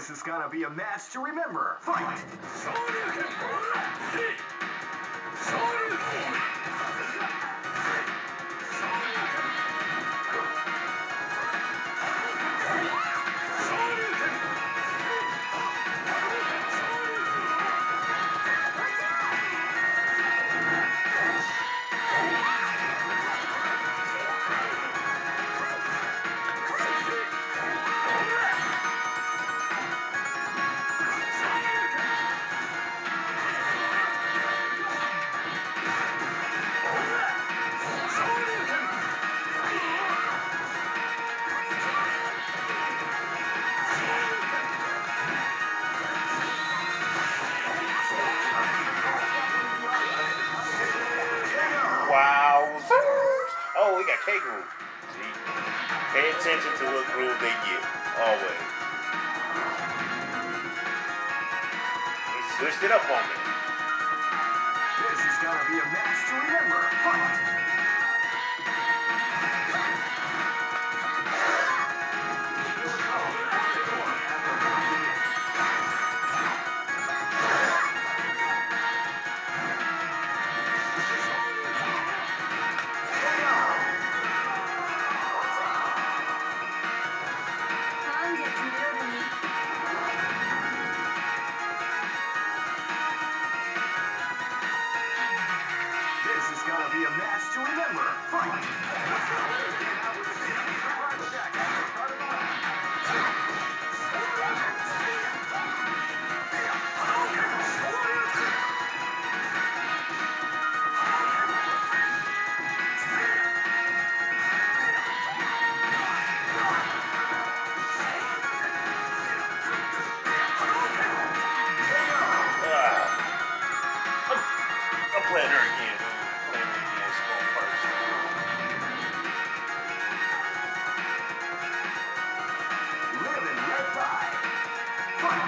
This is gonna be a match to remember. Fight! Wow. Oh, we got K-Groove. See? Pay attention to what groove they get. Always. He switched it up on me. This is gonna be a match to remember. Fight! This is gonna be a match to remember. Fight! I'm playing her again, dude. Playing her again, small first. Live and let die. Fight!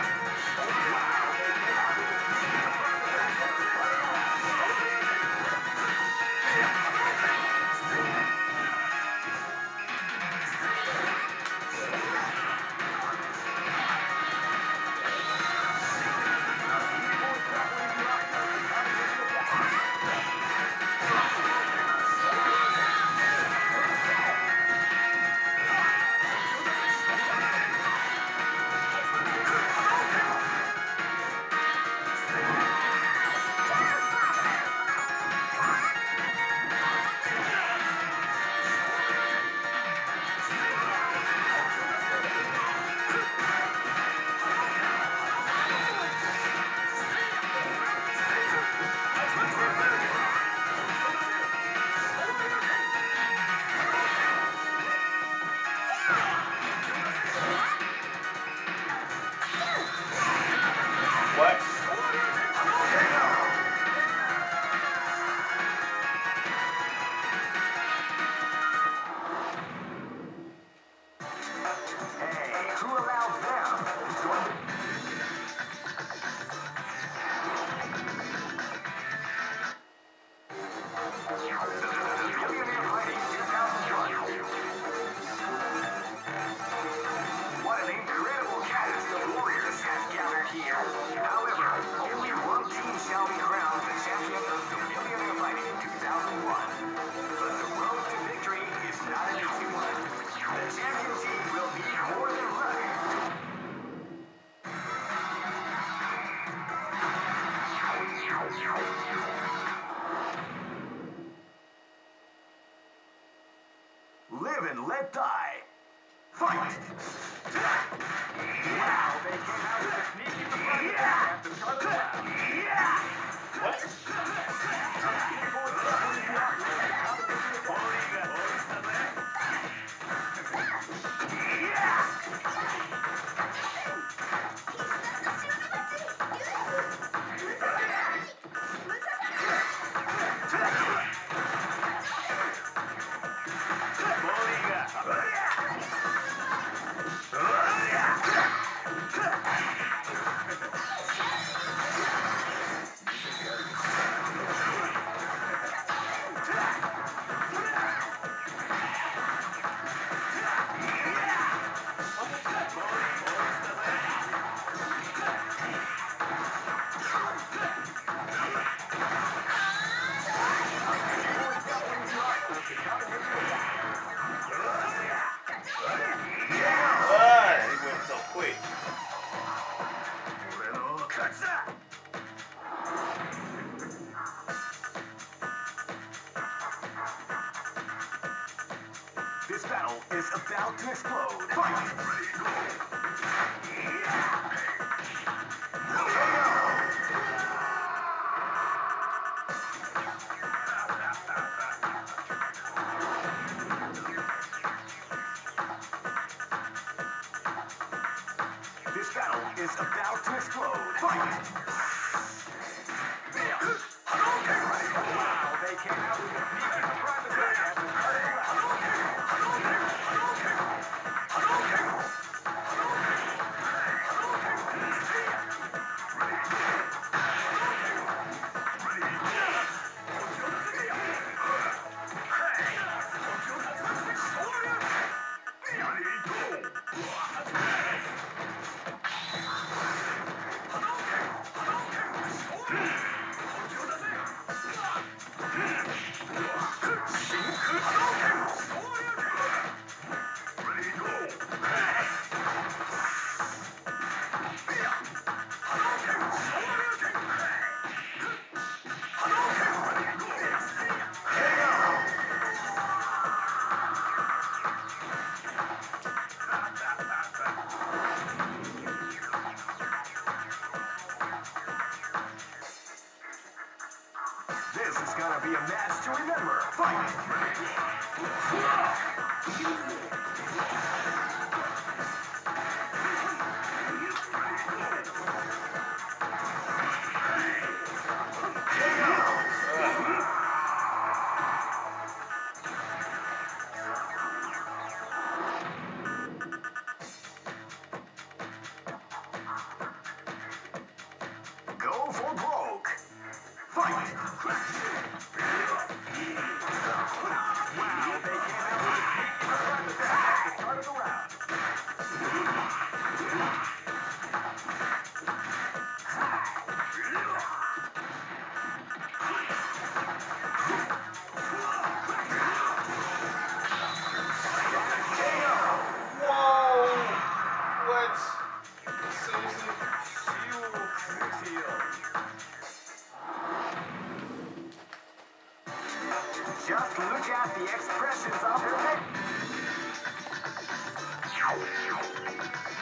What? Hey, who allowed them? What an incredible cast of warriors has gathered here. However, only one team shall be crowned the champion of the Millionaire Fighting 2001. But the road to victory is not an easy one. The champion team will need more than luck. Live and let die. Fight! Wow, they came out with a sneaky surprise at the start of the round. What? battle is about to explode. Fight! This battle is about to explode. Fight! Wow, they came out with a sneaky surprise attack at the start of the round. This is gonna be a match to remember. Fight! Go for broke. Fight! Wow, they came out with a sneaky surprise attack at the start of the round. Whoa! What? Seriously? Just look at the expressions of their face.